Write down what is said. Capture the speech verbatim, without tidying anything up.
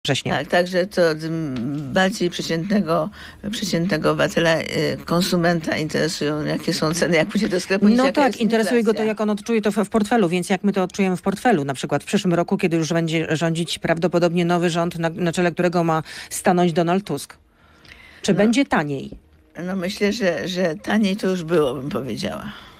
września. Tak, także to bardziej przeciętnego, przeciętnego obywatela, konsumenta interesują, jakie są ceny, jak pójdzie do sklepu. No tak, interesuje go to, jak on odczuje to w portfelu, więc jak my to odczujemy w portfelu, na przykład w przyszłym roku, kiedy już będzie rządzić prawdopodobnie nowy rząd, na, na czele którego ma stanąć Donald Tusk. Czy no, będzie taniej? No myślę, że, że taniej to już było, bym powiedziała.